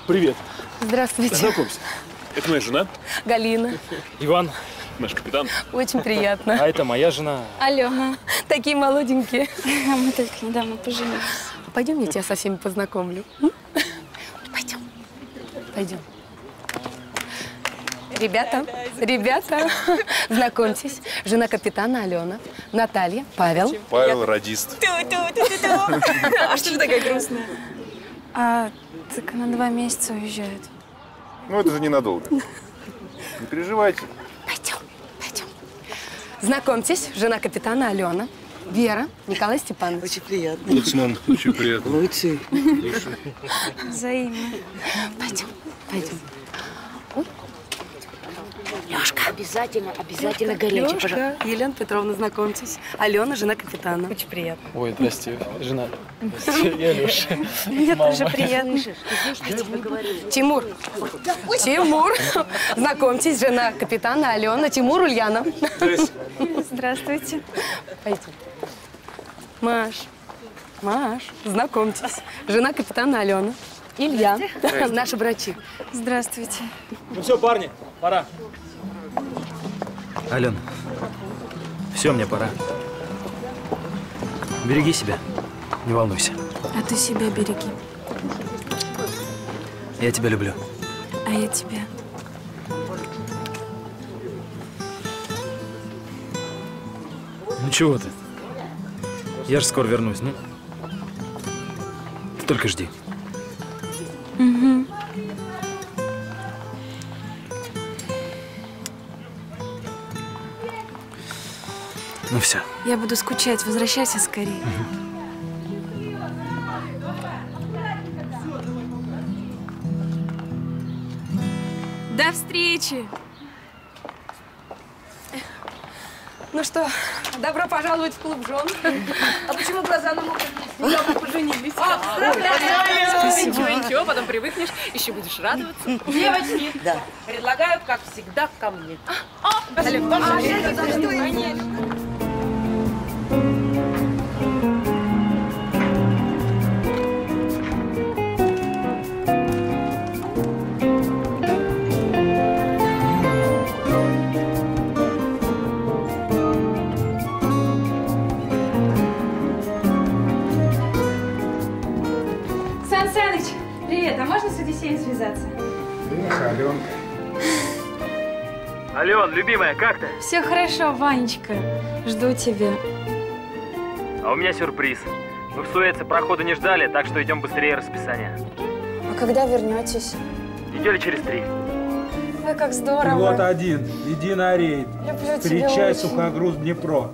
Привет. Здравствуйте. Знакомься. Это моя жена. Галина. Иван. Наш капитан. Очень приятно. А это моя жена. Алена. Такие молоденькие. Мы только недавно поженились. Пойдем, я тебя со всеми познакомлю. Пойдем. Пойдем. Ребята, знакомьтесь. Жена капитана Алена. Наталья, Павел. Павел, радист. А что же такая грустная? Так на 2 месяца уезжает. Ну, это же ненадолго. Не переживайте. Пойдем. Знакомьтесь, жена капитана Алена. Вера, Николай Степанович. Очень приятно. Луцман, очень приятно. Лучший. Взаимно. Пойдем. Лёшка, обязательно горячий, пожалуйста. Лёшка, Елена Петровна, знакомьтесь. Алена, жена капитана. Очень приятно. Ой, здрасте, жена. Я Леша. Мне тоже приятно. Тимур. Знакомьтесь, жена капитана Алена. Тимур, Ульяна. Здравствуйте. Пойдем. Маш, знакомьтесь. Жена капитана Алена. Илья, наш врачи. Здравствуйте. Ну все, парни, пора. Ален, все, мне пора. Береги себя, не волнуйся. А ты себя береги. Я тебя люблю. А я тебя. Ну чего ты? Я же скоро вернусь, ну. Ты только жди. Угу. Ну все. Я буду скучать. Возвращайся скорее. До встречи! Ну что, добро пожаловать в клуб жен. А почему глаза намокли? Недавно поженились. Ничего, потом привыкнешь, еще будешь радоваться. Девочки, предлагаю, как всегда, ко мне. Сан Саныч, привет. А можно с Одиссеем связаться? Аленка. Ален, любимая, как ты? Все хорошо, Ванечка. Жду тебя. А у меня сюрприз. Мы в Суэце прохода не ждали, так что идем быстрее расписания. А когда вернетесь? Недели через 3. Ой, как здорово. Вот один. Иди на рейд. Люблю тебя Встречай очень. сухогруз Днепро.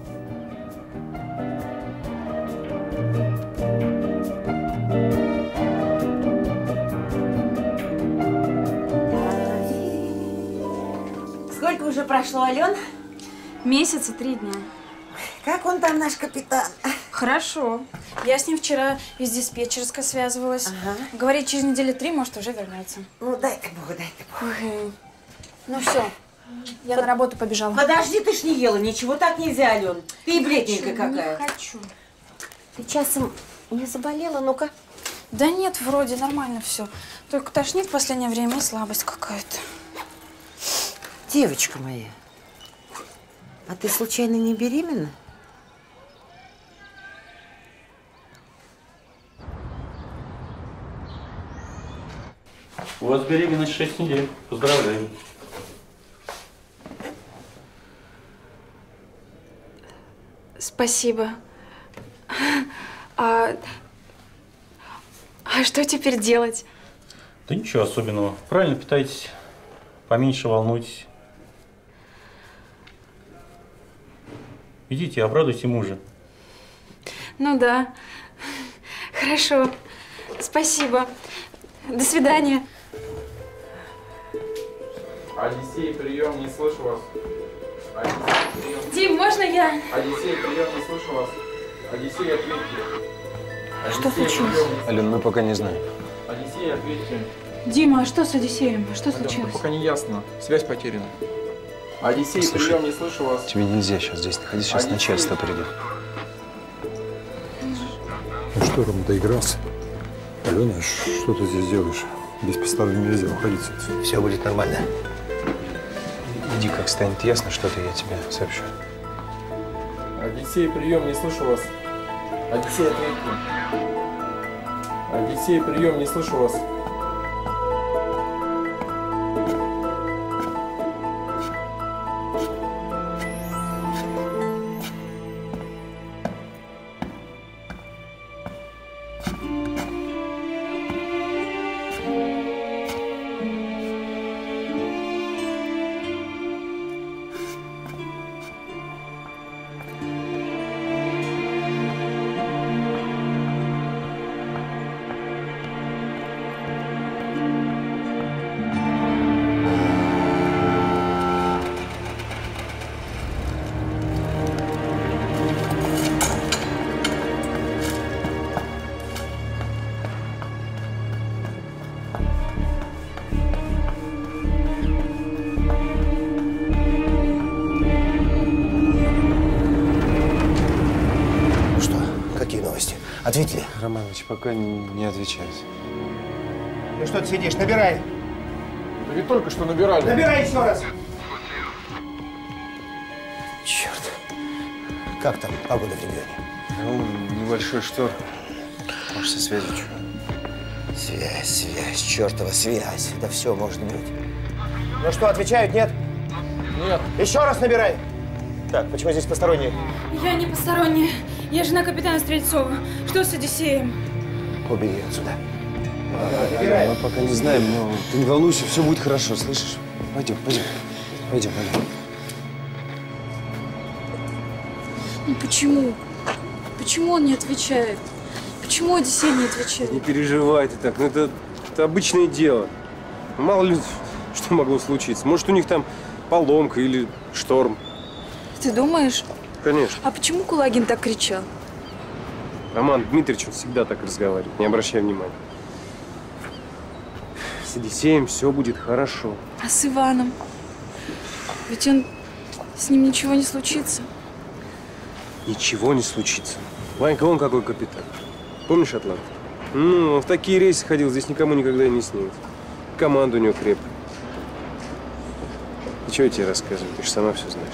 Сколько уже прошло, Ален? Месяц и 3 дня. Как он там, наш капитан? Хорошо. Я с ним вчера из диспетчерской связывалась. Ага. Говорит, через недели 3, может, уже вернется. Ну, дай-ка Бог, дай-ка Бог. Ну все, я на работу побежала. Подожди, ты ж не ела ничего, так нельзя, Ален. Ты и бледненькая какая. Не хочу. Ты часом не заболела? Ну-ка. Да нет, вроде нормально все. Только тошнит в последнее время и слабость какая-то. Девочка моя, а ты случайно не беременна? У вас беременность 6 недель. Поздравляю. Спасибо. А что теперь делать? Да ничего особенного. Правильно питайтесь. Поменьше волнуйтесь. Идите, обрадуйте мужа. Ну да. Хорошо. Спасибо. До свидания. Одиссей, прием, не слышу вас. Одиссей, прием. Дим, можно я? Одиссей, прием, не слышу вас. Одиссей, ответьте. Что случилось? Ален, мы пока не знаем. Одиссей, ответьте. Дима, а что с Одиссеем? Что Ален, случилось? пока не ясно. Связь потеряна. Одиссей, Слушай, прием, не слышу вас. Тебе нельзя сейчас здесь находиться, сейчас Одиссей. начальство придет. Ну что, Рома, доигрался? Алена, что ты здесь делаешь? Без постороннего нельзя уходить отсюда. Все будет нормально. Иди, как станет ясно что-то, я тебе сообщу. Одиссей, прием, не слышу вас. Одиссей, ответьте. Одиссей, прием, не слышу вас. Ответили? Романович пока не отвечает. Ну что ты сидишь? Набирай. Да ведь только что набирали. Набирай еще раз. Черт. Как там погода в регионе? Ну, небольшой шторм. Может, со связью что? Связь, чертова связь. Да все может быть. Ну что, отвечают, нет? Нет. Еще раз набирай. Так, почему здесь посторонние? Я не посторонняя. Я жена капитана Стрельцова. Что с Одиссеем? Убери отсюда. Мы пока не знаем, но ты не волнуйся, все будет хорошо, слышишь? Пойдем. Пойдем. Ну почему? Почему он не отвечает? Почему Одиссей не отвечает? Не переживай ты так, ну это обычное дело. Мало ли, что могло случиться. Может, у них там поломка или шторм. Ты думаешь? Конечно. А почему Кулагин так кричал? Роман Дмитриевич, он всегда так разговаривает, не обращай внимания. С Одиссеем все будет хорошо. А с Иваном? Ведь с ним ничего не случится. Ничего не случится. Ванька, он какой капитан. Помнишь Атлант? Ну, он в такие рейсы ходил, здесь никому никогда и не снимет. Команда у него крепкая. И что я тебе рассказываю? Ты же сама все знаешь.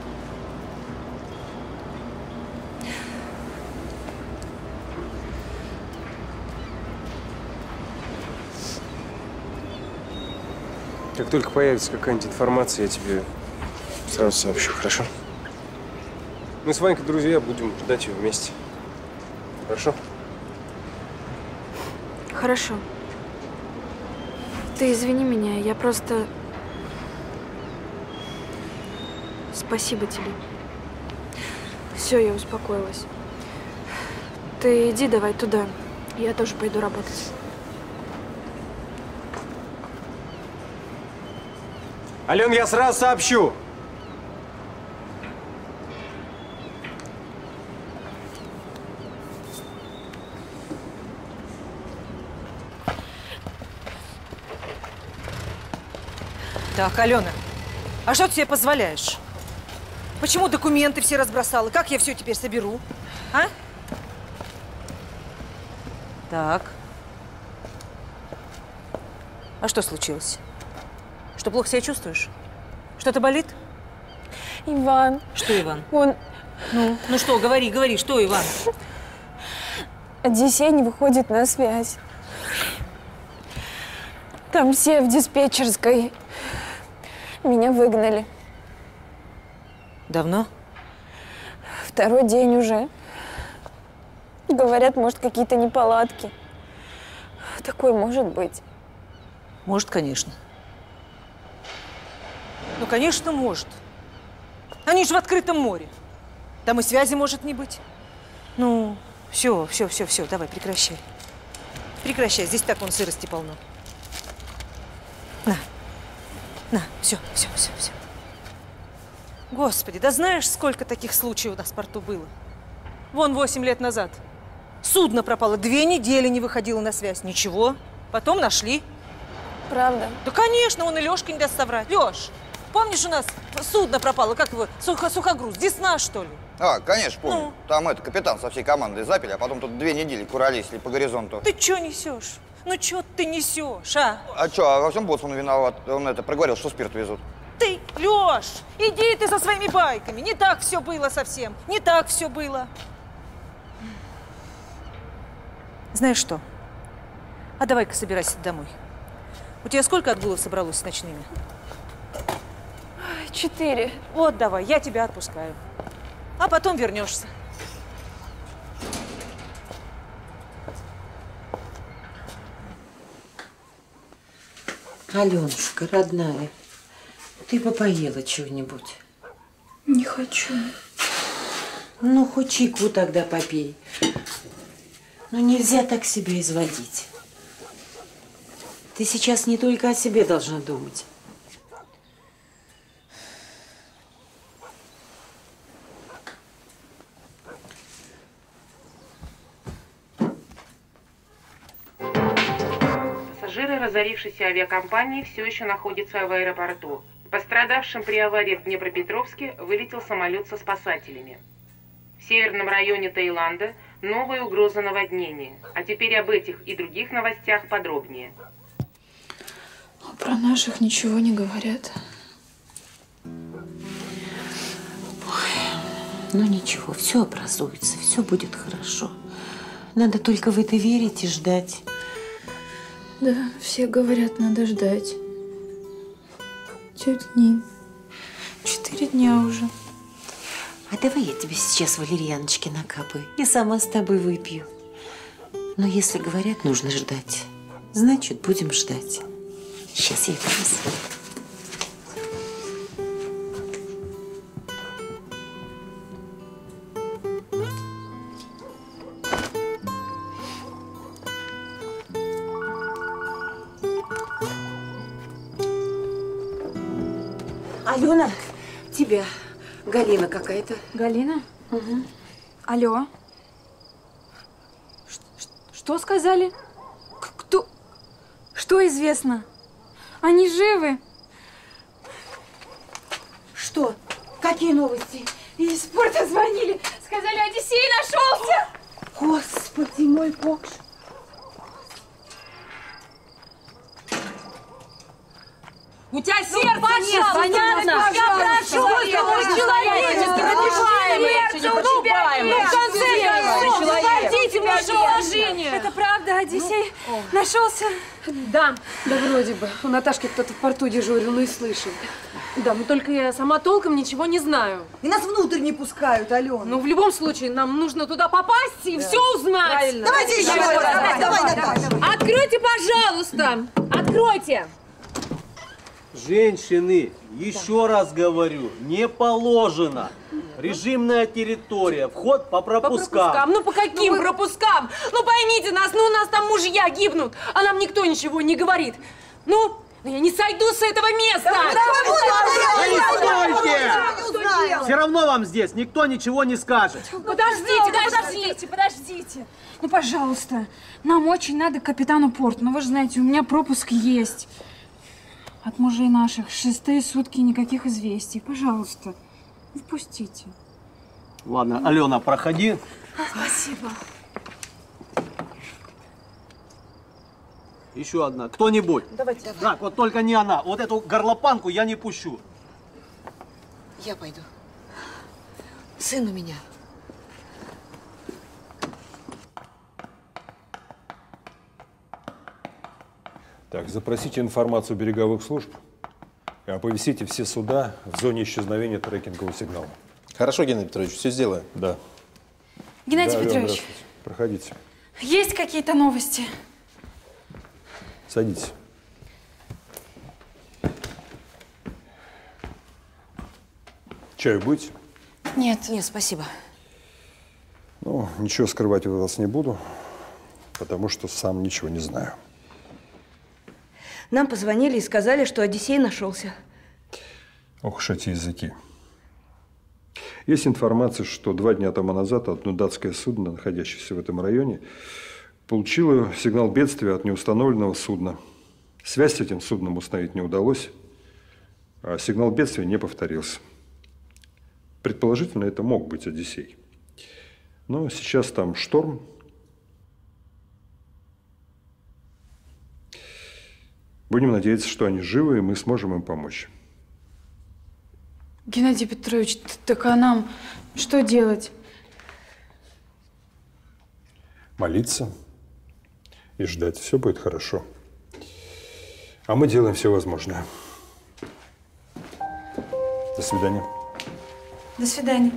Как только появится какая-нибудь информация, я тебе сразу сообщу, хорошо? Мы с Ванькой друзья, будем ждать ее вместе. Хорошо? Хорошо. Ты извини меня, я просто… Спасибо тебе. Все, я успокоилась. Ты иди давай туда. Я тоже пойду работать. Ален, я сразу сообщу. Так, Алена, а что ты себе позволяешь? Почему документы все разбросала? Как я все теперь соберу? А? Так. А что случилось? Что, плохо себя чувствуешь? Что-то болит? Иван. Что, Иван? Он… Ну что, говори, что, Иван? Одиссей не выходит на связь. Там все в диспетчерской. Меня выгнали. Давно? Второй день уже. Говорят, может, какие-то неполадки. Такое может быть. Может, конечно. Ну, конечно, может. Они же в открытом море. Там и связи может не быть. Ну, все, давай, прекращай. Прекращай, здесь так вон сырости полно. На, все. Господи, да знаешь, сколько таких случаев у нас в порту было? Вон 8 лет назад. Судно пропало, 2 недели не выходило на связь. Ничего. Потом нашли. Правда? Да, конечно, он и Лёшка не даст соврать. Лёш, помнишь, у нас судно пропало, как его, сухогруз, Десна, что ли? А, конечно, помню. Ну? Там капитан со всей командой запили, а потом тут 2 недели куролесили по горизонту. Ты чё несешь? Ну, что ты несешь, а? А что, а во всем боцман виноват? Он проговорил, что спирт везут. Ты, Лёш, иди ты со своими байками. Не так все было совсем. Не так все было. Знаешь что? А давай-ка собирайся домой. У тебя сколько отгулов собралось с ночными? 4. Вот давай, я тебя отпускаю. А потом вернешься. Аленушка, родная, ты бы поела чего-нибудь. Не хочу. Ну, хоть чайку тогда попей. Но нельзя так себя изводить. Ты сейчас не только о себе должна думать. Пассажиры разорившейся авиакомпании все еще находятся в аэропорту. Пострадавшим при аварии в Днепропетровске вылетел самолет со спасателями. В северном районе Таиланда новая угроза наводнения. А теперь об этих и других новостях подробнее. А про наших ничего не говорят. Ну ничего, все образуется, все будет хорошо. Надо только в это верить и ждать. Да, все говорят, надо ждать. Тетя Нин, 4 дня уже. А давай я тебе сейчас валерьяночки накапаю. Я сама с тобой выпью. Но если говорят, нужно ждать, значит, будем ждать. Сейчас я это принесу. Алена, тебя. Галина какая-то. Галина? Угу. Алло. Что сказали? Кто? Что известно? Они живы? Что? Какие новости? Из порта звонили. Сказали, Одиссей нашелся. Господи мой Бог. У тебя сердце нет, понятно? Я прошу, человечески напиши. Сердце у тебя нет. В конце концов, спасите ваше положение. Это правда, Одиссей нашелся? Да, вроде бы. У Наташки кто-то в порту дежурил, ну и слышал. Да, но только я сама толком ничего не знаю. И нас внутрь не пускают, Алена. Ну, в любом случае, нам нужно туда попасть и все узнать. Правильно. Давайте еще раз. Давай, Наташа. Откройте, пожалуйста. Откройте. Женщины, еще раз говорю, не положено. Режимная территория, вход по пропускам. Ну по каким пропускам? Ну поймите нас, ну у нас там мужья гибнут, а нам никто ничего не говорит. Ну, я не сойду с этого места. Стойте! Все равно вам здесь никто ничего не скажет. Подождите. Ну, пожалуйста, нам очень надо к капитану порта. Ну, вы же знаете, у меня пропуск есть. От мужей наших 6-е сутки никаких известий. Пожалуйста, впустите. Ладно, Алена, проходи. Спасибо. Еще одна. Кто-нибудь. Давайте. Так, вот только не она. Вот эту горлопанку я не пущу. Я пойду. Сын у меня. Так, запросите информацию береговых служб и оповестите все суда в зоне исчезновения трекингового сигнала. Хорошо, Геннадий Петрович, все сделаю. Да. Геннадий Да, Алена, Петрович, здравствуйте. Проходите. есть какие-то новости? Садитесь. Чаю будете? Нет, спасибо. Ну, ничего скрывать у вас не буду, потому что сам ничего не знаю. Нам позвонили и сказали, что Одиссей нашелся. Ох уж эти языки. Есть информация, что 2 дня тому назад одно датское судно, находящееся в этом районе, получило сигнал бедствия от неустановленного судна. Связь с этим судном установить не удалось, а сигнал бедствия не повторился. Предположительно, это мог быть Одиссей. Но сейчас там шторм. Будем надеяться, что они живы, и мы сможем им помочь. Геннадий Петрович, так а нам что делать? Молиться и ждать. Все будет хорошо. А мы делаем все возможное. До свидания. До свидания.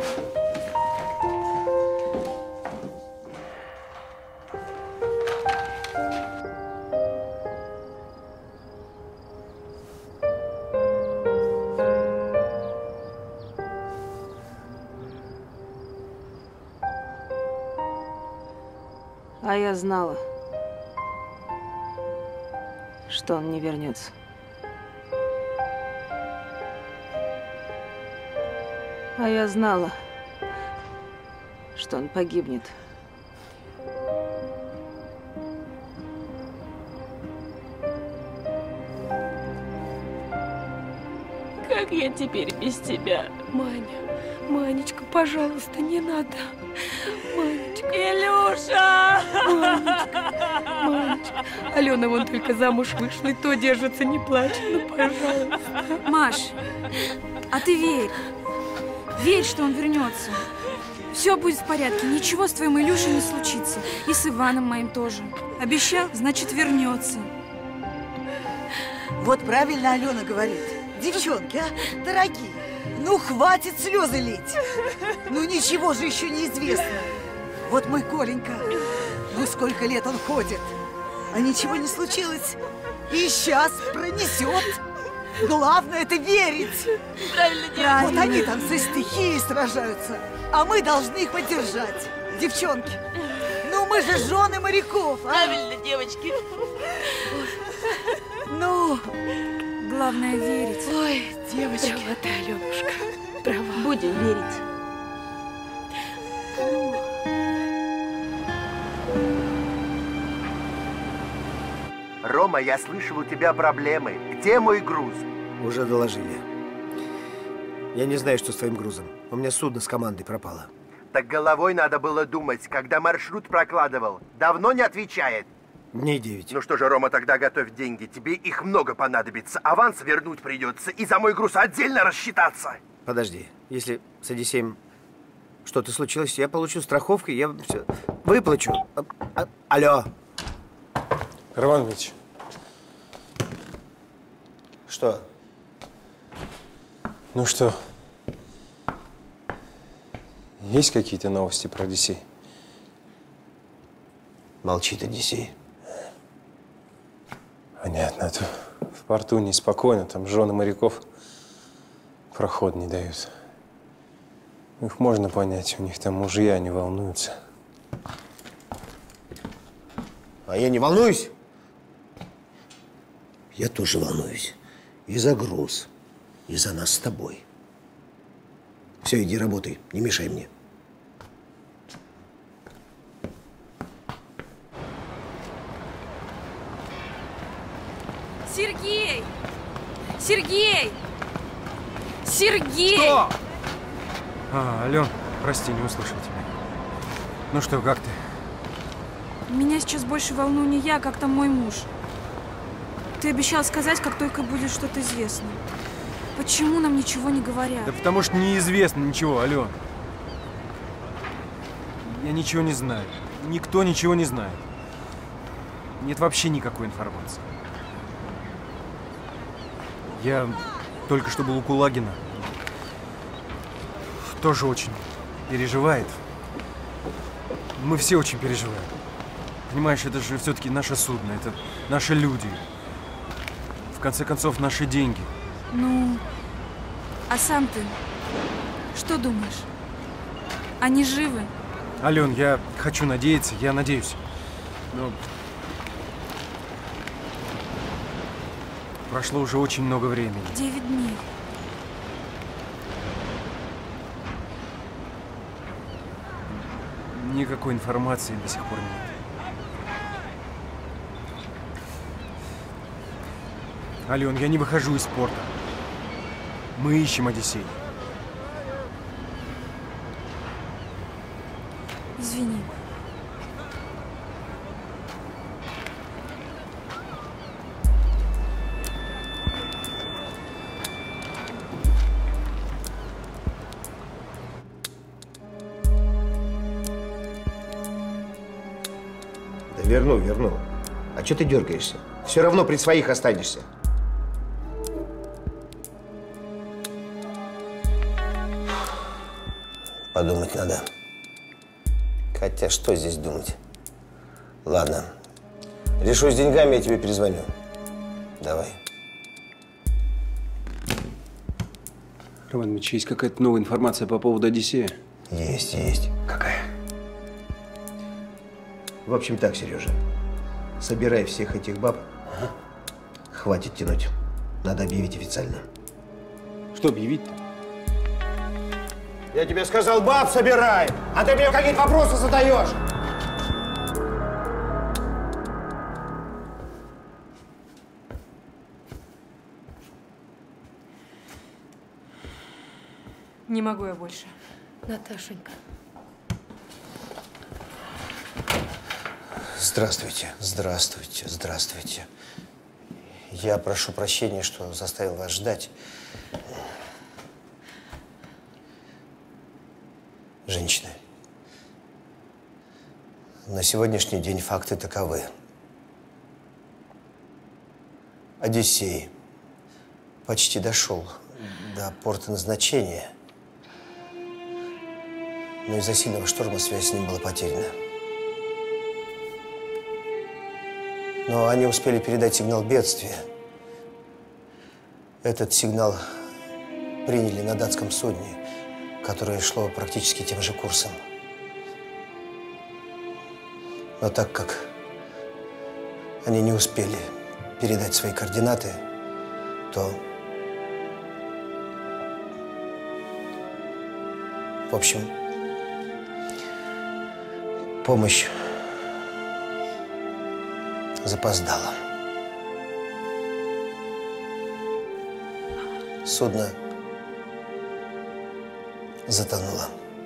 А я знала, что он не вернется. А я знала, что он погибнет. Как я теперь без тебя? Маня, Манечка, пожалуйста, не надо. Манечка. Илюша! Манечка. Алена вон только замуж вышла, и то держится, не плачет. Ну, пожалуйста. Маш, а ты верь. Верь, что он вернется. Все будет в порядке, ничего с твоим Илюшей не случится. И с Иваном моим тоже. Обещал, значит, вернется. Вот правильно Алена говорит. Девчонки, а, дорогие, ну хватит слезы лить. Ну ничего же еще не известно. Вот мой Коленька, ну сколько лет он ходит, а ничего не случилось. И сейчас пронесет. Главное это верить. Правильно делаешь. Вот они там за стихией сражаются, а мы должны их поддержать. Девчонки, ну мы же жены моряков, а? Правильно, девочки. Ну, главное верить. Ой, девочка. Права ты, Аленушка. Права. Будем верить. Рома, я слышал, у тебя проблемы. Где мой груз? Уже доложили. Я не знаю, что с твоим грузом. У меня судно с командой пропало. Так головой надо было думать, когда маршрут прокладывал. Давно не отвечает. Дней 9. Ну что же, Рома, тогда готовь деньги. Тебе их много понадобится. Аванс вернуть придется. И за мой груз отдельно рассчитаться. Подожди. Если с Одиссеем что-то случилось, я получу страховку, я все выплачу. Алло. Роман Ильич. Что? Ну что? Есть какие-то новости про Одиссей? Молчит Одиссей. Понятно, а то в порту неспокойно, там жены моряков проход не дают. Их можно понять, у них там мужья не волнуются. А я не волнуюсь? Я тоже волнуюсь. И за груз, и за нас с тобой. Все, иди работай, не мешай мне. Сергей! Сергей! Сергей! Что? Ален, прости, не услышал тебя. Ну что, как ты? Меня сейчас больше волнует не я, как там мой муж. Ты обещал сказать, как только будет что-то известно. Почему нам ничего не говорят? Да потому что неизвестно ничего, Ален. Я ничего не знаю. Никто ничего не знает. Нет вообще никакой информации. Я только что был у Кулагина. Тоже очень переживает. Мы все очень переживаем. Понимаешь, это же все-таки наше судно, это наши люди. В конце концов, наши деньги. Ну, а сам ты что думаешь? Они живы? Ален, я хочу надеяться, я надеюсь. Но прошло уже очень много времени. 9 дней. Никакой информации до сих пор нет. Ален, я не выхожу из порта. Мы ищем Одиссей. Извини. Верну, верну. А что ты дергаешься? Все равно при своих останешься. Подумать надо. Хотя что здесь думать? Ладно. Решу с деньгами, я тебе перезвоню. Давай. Роман Ильич, есть какая-то новая информация по поводу Одиссея? Есть, есть. Какая? В общем так, Сережа. Собирай всех этих баб. Хватит тянуть. Надо объявить официально. Что объявить-то? Я тебе сказал, баб собирай! А ты мне какие-то вопросы задаешь! Не могу я больше. Наташенька. Здравствуйте, здравствуйте, здравствуйте. Я прошу прощения, что заставил вас ждать. Женщины, на сегодняшний день факты таковы. Одиссей почти дошел до порта назначения, но из-за сильного шторма связь с ним была потеряна. Но они успели передать сигнал бедствия. Этот сигнал приняли на датском судне, которое шло практически тем же курсом. Но так как они не успели передать свои координаты, то, в общем, помощь запоздала. Судно затонуло.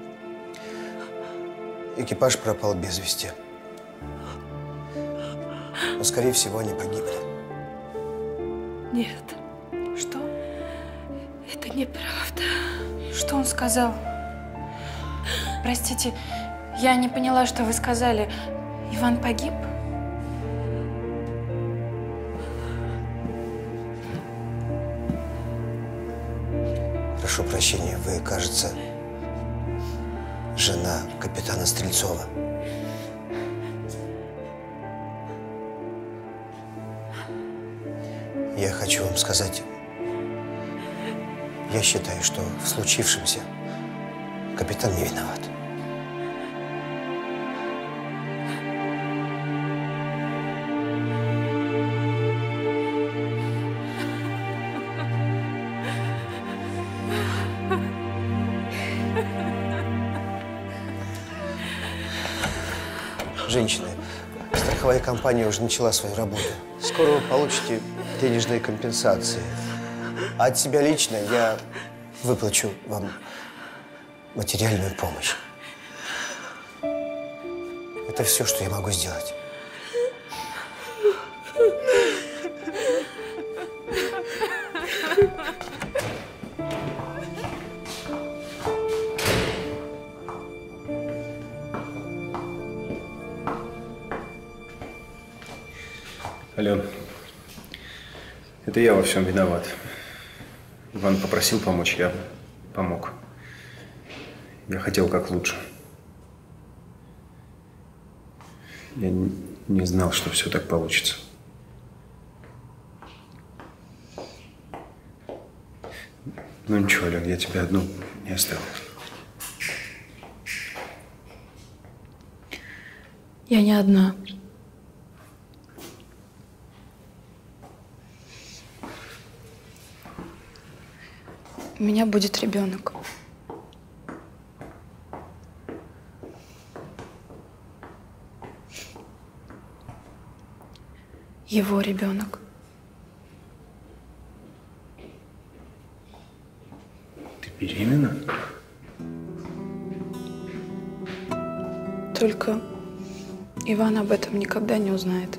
Экипаж пропал без вести. Но, скорее всего, они погибли. Нет. Что? Это неправда. Что он сказал? Простите, я не поняла, что вы сказали. Иван погиб? Прошу прощения, вы, кажется, жена капитана Стрельцова. Я хочу вам сказать, я считаю, что в случившемся капитан не виноват. Женщины, страховая компания уже начала свою работу. Скоро вы получите денежные компенсации. А от себя лично я выплачу вам материальную помощь. Это все, что я могу сделать. Ален, это я во всем виноват. Иван попросил помочь, я помог. Я хотел как лучше. Я не знал, что все так получится. Ну ничего, Ален, я тебя одну не оставил. Я не одна. У меня будет ребенок. Его ребенок. Ты беременна? Только Иван об этом никогда не узнает.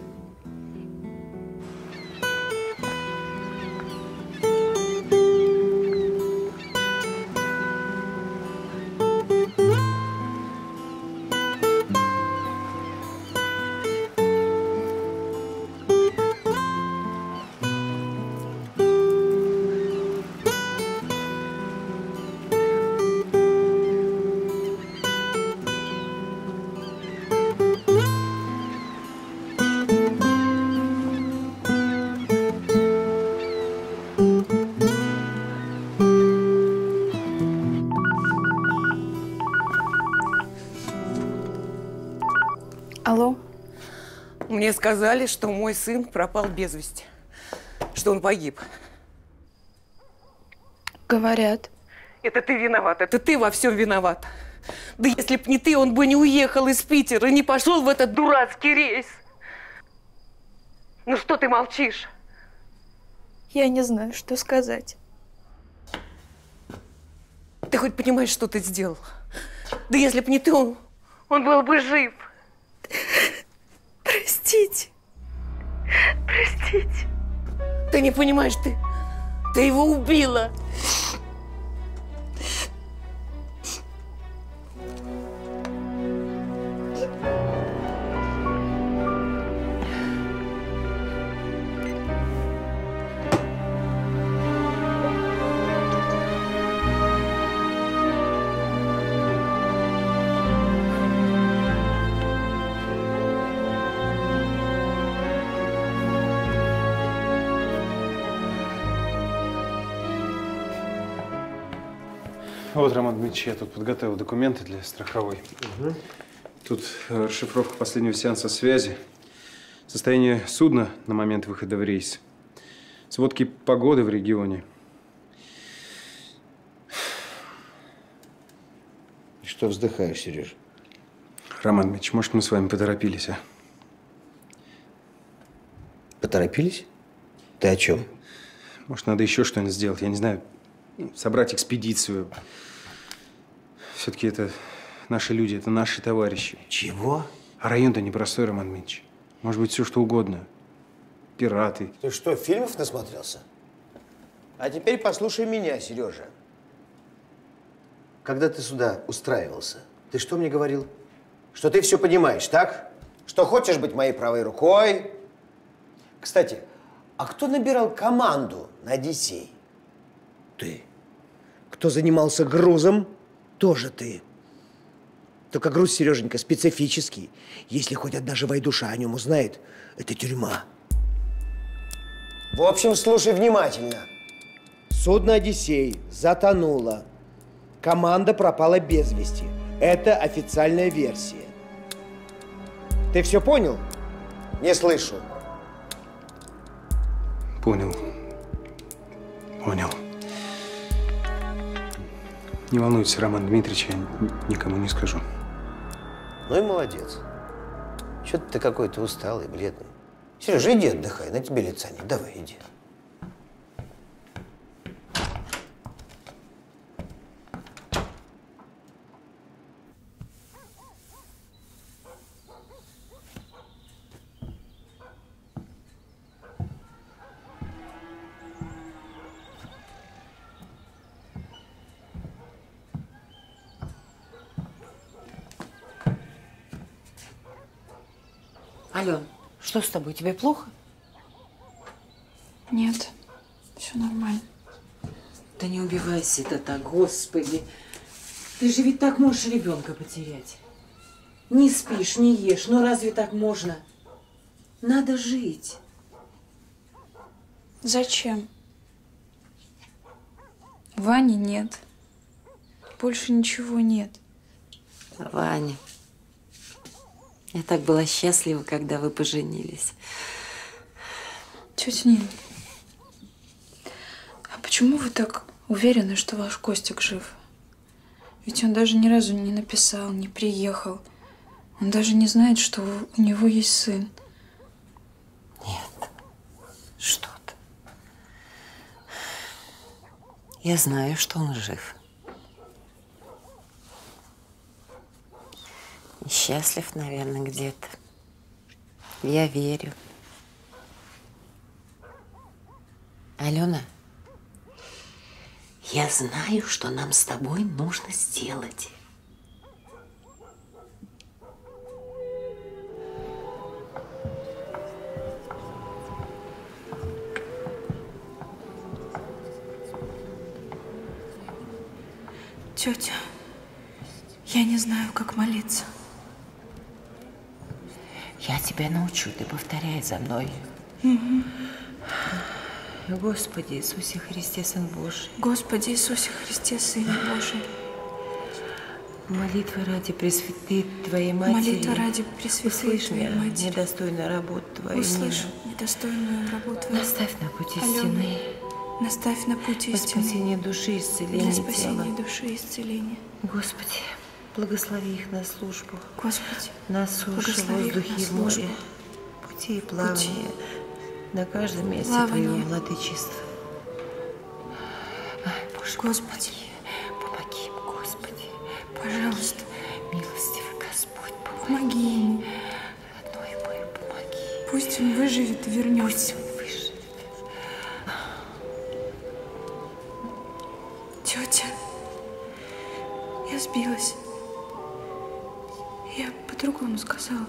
Мне сказали, что мой сын пропал без вести, что он погиб. Говорят. Это ты виноват, это ты во всем виноват. Да если б не ты, он бы не уехал из Питера, не пошел в этот дурацкий рейс. Ну что ты молчишь? Я не знаю, что сказать. Ты хоть понимаешь, что ты сделал? Да если б не ты, он был бы жив. Простите. Простите. Ты не понимаешь, ты его убила. Вот, Роман Дмитриевич, я тут подготовил документы для страховой. Тут расшифровка последнего сеанса связи, состояние судна на момент выхода в рейс, сводки погоды в регионе. И что вздыхаешь, Сереж? Роман Дмитриевич, может, мы с вами поторопились, а? Поторопились? Ты о чем? Может, надо еще что-нибудь сделать, я не знаю, собрать экспедицию. Все-таки это наши люди, это наши товарищи. Чего? А район-то непростой, Роман Дмитриевич. Может быть, все что угодно. Пираты. Ты что, фильмов насмотрелся? А теперь послушай меня, Сережа. Когда ты сюда устраивался, ты что мне говорил? Что ты все понимаешь, так? Что хочешь быть моей правой рукой? Кстати, а кто набирал команду на «Одиссей»? Ты. Кто занимался грузом? Тоже ты. Только груз, Сереженька, специфический. Если хоть одна живая душа о нем узнает, это тюрьма. В общем, слушай внимательно. Судно «Одиссей» затонуло. Команда пропала без вести. Это официальная версия. Ты все понял? Не слышу. Понял. Понял. Не волнуйтесь, Роман Дмитриевич, я никому не скажу. Ну и молодец. Что-то ты какой-то усталый, бледный. Сережа, иди отдыхай, на тебе лица нет. Давай, иди. Ален, что с тобой? Тебе плохо? Нет, все нормально. Да не убивайся ты так, Господи. Ты же ведь так можешь ребенка потерять. Не спишь, не ешь. Ну разве так можно? Надо жить. Зачем? Вани нет. Больше ничего нет. Ваня, я так была счастлива, когда вы поженились. Тетя Нина, а почему вы так уверены, что ваш Костик жив? Ведь он даже ни разу не написал, не приехал. Он даже не знает, что у него есть сын. Нет, что ты. Я знаю, что он жив. И счастлив, наверное, где-то. Я верю. Алена, я знаю, что нам с тобой нужно сделать. Тетя, я не знаю, как молиться. Я тебя научу, ты повторяй за мной. Господи Иисусе Христе, Сын Божий. Господи Иисусе Христе, Сын Божий. Молитва ради Пресвятой Твоей Матери. Молитва ради Пресвятой Услышь Твоей меня, Матери. недостойную работу Твою. Услышь недостойную работу Твою. Наставь на путь Алену. истины. Наставь на путь Во истины. спасение души, исцеление Для тела. спасения души и исцеления. Господи, благослови их на службу. Господи, на суше, в благослови их воздухе на и в море. службу. Пути и плавания. На каждом месте Плавание. Твоего владычества. Боже, Господи, помоги им, Господи. пожалуйста, Милостивый Господь, помоги ему. Родной мой, помоги. Пусть он выживет и вернется. Пусть он выживет. Тетя, я сбилась. Я по-другому сказала.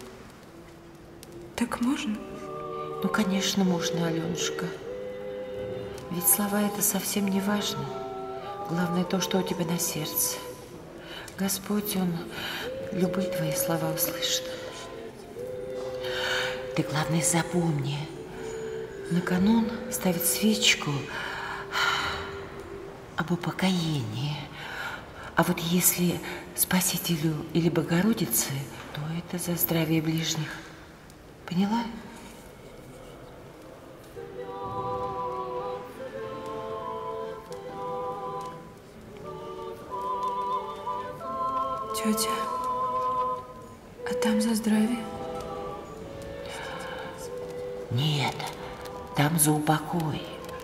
Так можно? Ну, конечно, можно, Аленушка. Ведь слова это совсем не важно. Главное то, что у тебя на сердце. Господь, Он любые твои слова услышит. Ты, главное, запомни. На канун ставить свечку об упокоении. А вот если Спасителю или Богородице, то это за здравие ближних. Поняла? Тетя, а там за здравие? Нет, там за упокой.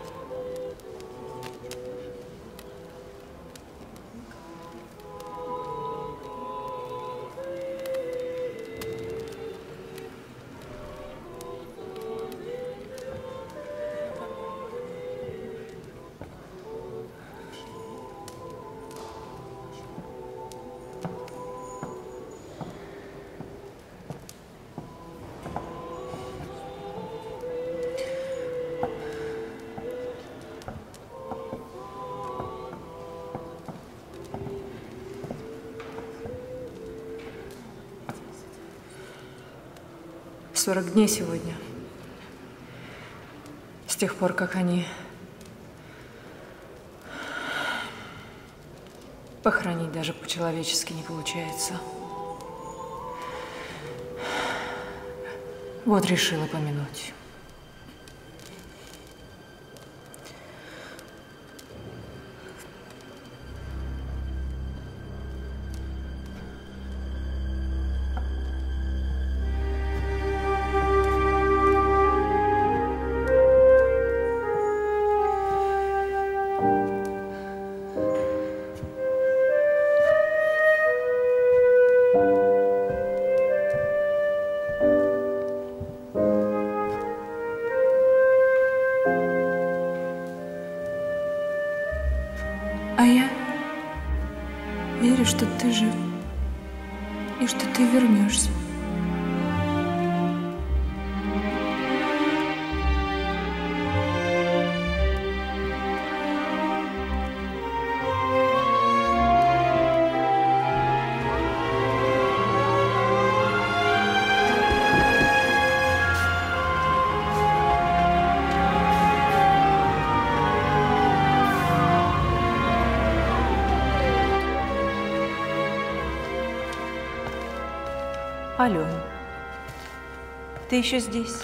«40 дней сегодня. С тех пор, как они похоронить даже по-человечески не получается. Вот решила помянуть. А я верю, что ты жив и что ты вернешься. Алена, ты еще здесь?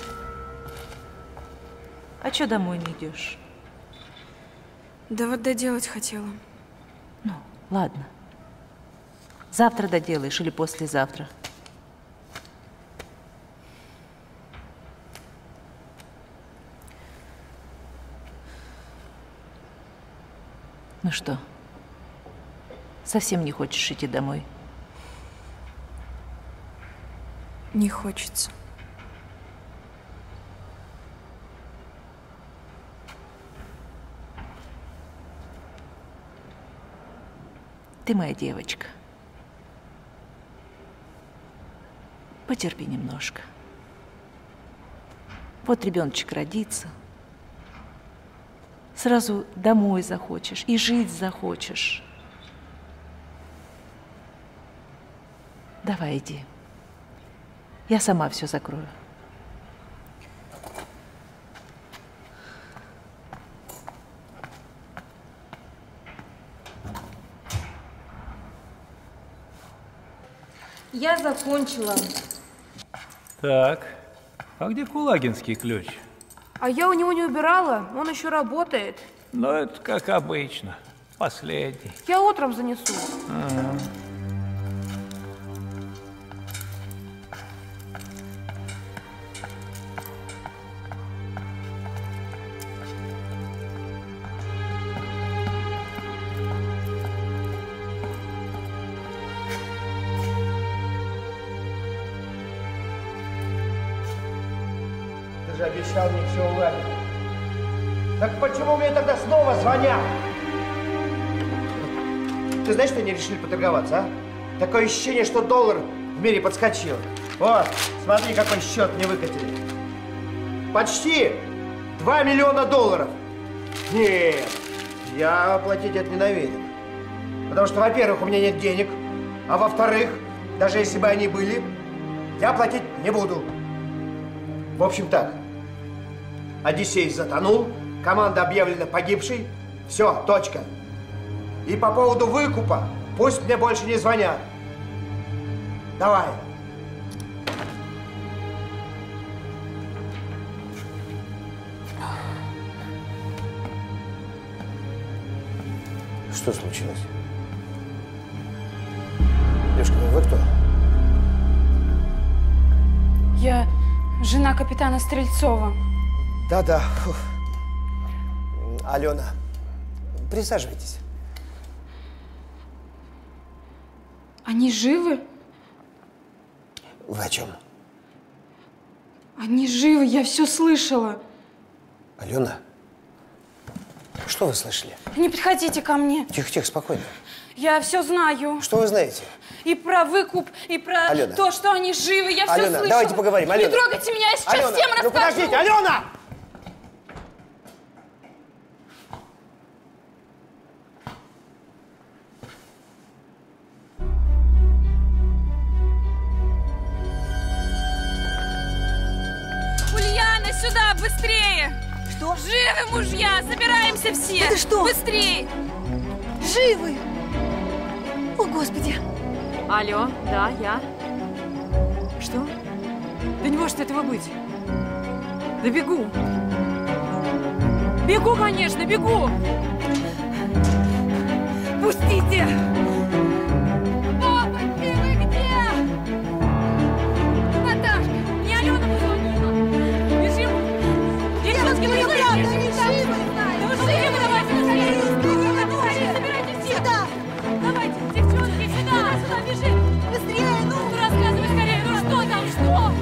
А что домой не идешь? Да вот доделать хотела. Ну, ладно. Завтра доделаешь или послезавтра. Ну что, совсем не хочешь идти домой? Не хочется. Ты моя девочка. Потерпи немножко. Вот ребеночек родится. Сразу домой захочешь и жить захочешь. Давай, иди. Я сама все закрою. Я закончила. Так, а где кулагинский ключ? А я у него не убирала, он еще работает. Ну, это как обычно. Последний. Я утром занесу. Ты же обещал мне все уладить. Так почему мне тогда снова звонят? Ты знаешь, что они решили поторговаться, а? Такое ощущение, что доллар в мире подскочил. Вот, смотри, какой счет мне выкатили. Почти 2 миллиона долларов. Нет, я платить это не намерен. Потому что, во-первых, у меня нет денег, а во-вторых, даже если бы они были, я платить не буду. В общем так, Одиссей затонул, команда объявлена погибшей, все, точка. И по поводу выкупа пусть мне больше не звонят. Давай. Что случилось? Лёшка, вы кто? Я жена капитана Стрельцова. Да-да. Фух. Алена, присаживайтесь. Они живы? Вы о чем? Они живы, я все слышала. Алена, что вы слышали? Не подходите ко мне. Тихо-тихо, спокойно. Я все знаю. Что вы знаете? И про выкуп, и про Алена. то, что они живы. Я все Алена, слышала. давайте поговорим. Алена. Не трогайте меня, я сейчас Алена, всем расскажу. ну подождите, Алена! Ульяна, сюда, быстрее! Что? Живы мужья, собираемся все! Это что? Быстрее! Живы! О, Господи! Алло, да, я. Что? Да не может этого быть. Да бегу. Бегу, конечно, бегу. Пустите! Папочки, вы где? Наташка, мне Алена позвонила. Бежим. Девчонки, вы живы? Да вы живы, давайте скорее. Собирайте все. Сюда. Давайте, девчонки, сюда бежим. Быстрее, ну. Рассказывай скорее, ну что там, что?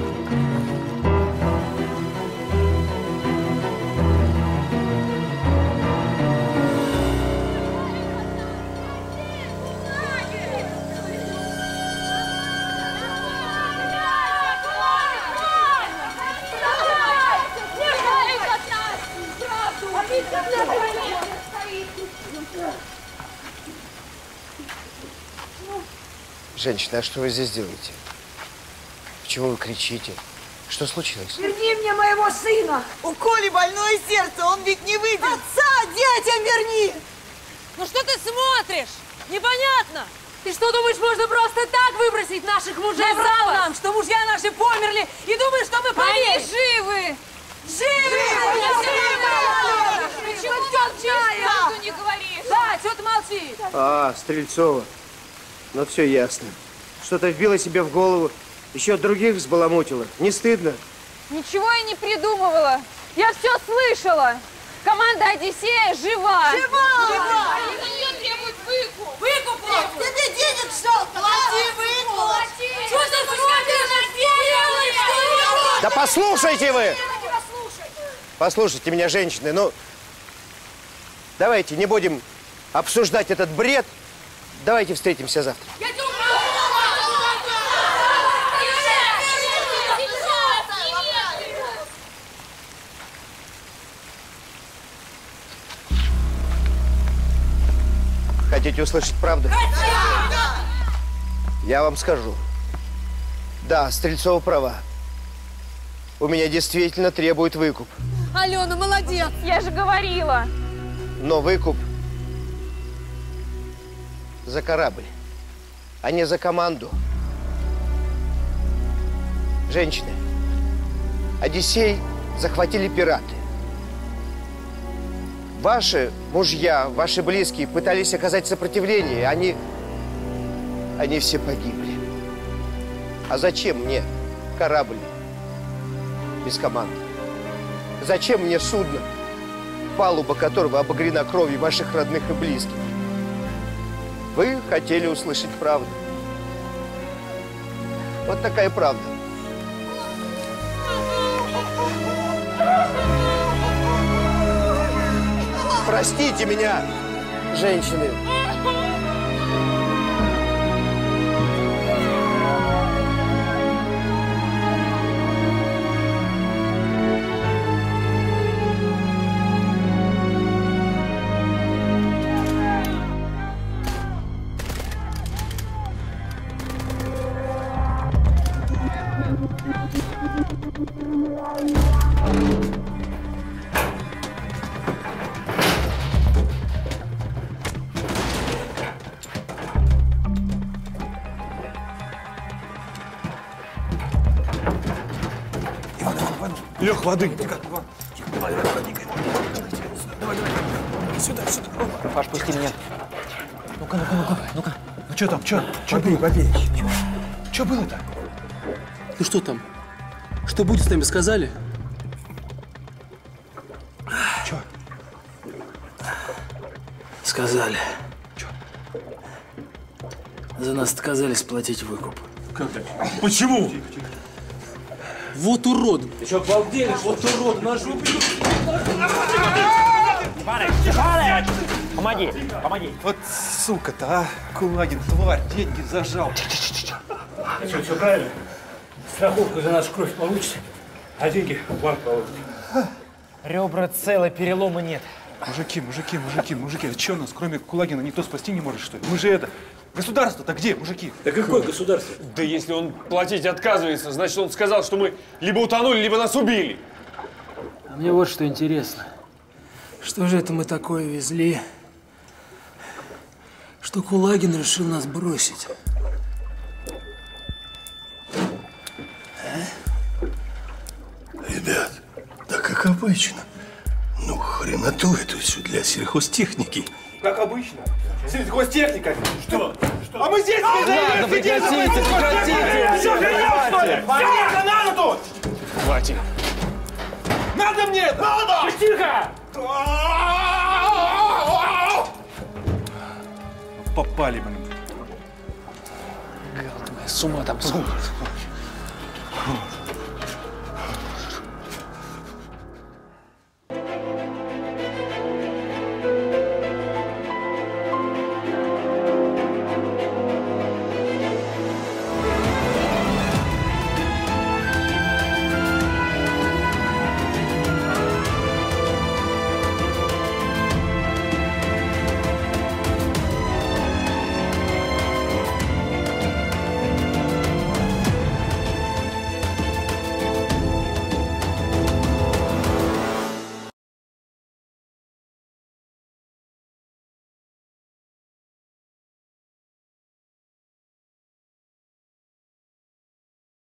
Женщина, а что вы здесь делаете? Почему вы кричите? Что случилось? Верни мне моего сына! У Коли больное сердце, он ведь не выйдет! Отца детям верни! Ну что ты смотришь? Непонятно! Ты что думаешь, можно просто так выбросить наших мужей? Наврал нам, что мужья наши померли, и думаешь, что мы поверим? Они живы! Живы! Почему ты молчишь? Правду не говоришь? Да, что ты молчишь? А, Стрельцова. Ну все ясно. Что-то вбило себе в голову. Еще других взбаламутила. Не стыдно? Ничего я не придумывала. Я все слышала. Команда Одиссея жива. Жива! От нее требуют выкуп. Выкуп требуют? Тебе денег что? Плати выкуп! Что ты смотришь? Да послушайте вы! Послушайте меня, женщины. Ну, давайте не будем обсуждать этот бред. Давайте встретимся завтра. Хотите услышать правду? Я вам скажу. Да, Стрельцова права. У меня действительно требует выкуп. Алена, молодец! Я же говорила. Но выкуп за корабль, а не за команду. Женщины, Одиссей захватили пираты. Ваши мужья, ваши близкие пытались оказать сопротивление. Они все погибли. А зачем мне корабль без команды? Зачем мне судно, палуба которого обогрена кровью ваших родных и близких? Вы хотели услышать правду. Вот такая правда. Простите меня, женщины. Лех, воды. Давай. Сюда. Паш, пусти меня. Ну-ка. Ну что там, что? Попей. Что было-то? Ну что там? Что будет с нами, сказали? Что? Сказали. Что? За нас отказались платить выкуп. Как так? Почему? Вот урод! Ты что, обалдели? Вот урод, нас же убьют! Помоги! Вот сука-то, а! Кулагин, тварь, деньги зажал. Все правильно? Страховку за нашу кровь получите, а деньги в банк положите. Ребра целы, перелома нет. Мужики, а что нас, кроме Кулагина, никто спасти не может, что ли? Мы же это... Государство-то где, мужики? Да какое государство? Да если он платить отказывается, значит, он сказал, что мы либо утонули, либо нас убили. А мне вот что интересно. Что же это мы такое везли, что Кулагин решил нас бросить? Ребят, да как обычно. Ну, хреноту эту всю для сельхозтехники. Как обычно. Сельхозтехника. Что? А мы здесь Ладно, прекратите! Что, хренел, что ли? Мне это надо тут! Хватит. Надо мне это! Надо! Тихо! Попали, блин. С ума там сходит.